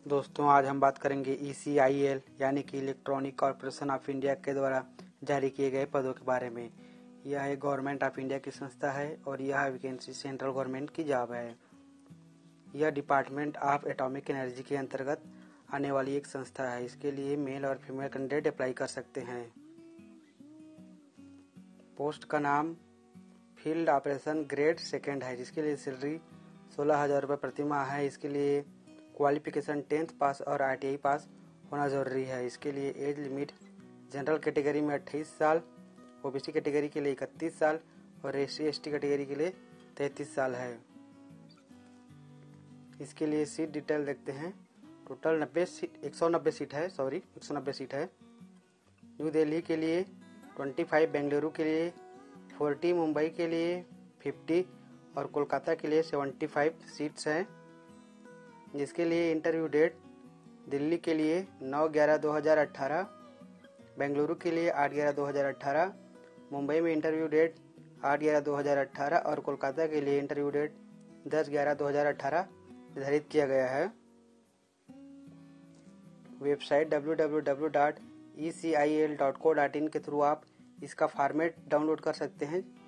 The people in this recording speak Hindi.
दोस्तों, आज हम बात करेंगे ECIL यानी कि इलेक्ट्रॉनिक कॉरपोरेशन ऑफ इंडिया के द्वारा जारी किए गए पदों के बारे में। यह एक गवर्नमेंट ऑफ इंडिया की संस्था है और यह वैकेंसी सेंट्रल गवर्नमेंट की जॉब है। यह डिपार्टमेंट ऑफ एटॉमिक एनर्जी के अंतर्गत आने वाली एक संस्था है। इसके लिए मेल और फीमेल कैंडिडेट अप्लाई कर सकते हैं। पोस्ट का नाम फील्ड ऑपरेशन ग्रेड 2 है, जिसके लिए सैलरी 16,000 रुपये प्रति माह है। इसके लिए क्वालिफिकेशन 10th पास और ITI पास होना ज़रूरी है। इसके लिए एज लिमिट जनरल कैटेगरी में 28 साल, OBC कैटेगरी के लिए 31 साल और SC/ST कैटेगरी के लिए 33 साल है। इसके लिए सीट डिटेल देखते हैं। टोटल 190 सीट है। 190 सीट है। न्यू दिल्ली के लिए 25, बेंगलुरु के लिए 40, मुंबई के लिए 50 और कोलकाता के लिए 75 सीट्स हैं। जिसके लिए इंटरव्यू डेट दिल्ली के लिए 9/11/2018, बेंगलुरु के लिए 8/11/2018, मुंबई में इंटरव्यू डेट 8/11/2018 और कोलकाता के लिए इंटरव्यू डेट 10/11/2018 निर्धारित किया गया है। वेबसाइट www.ecil.co.in के थ्रू आप इसका फॉर्मेट डाउनलोड कर सकते हैं,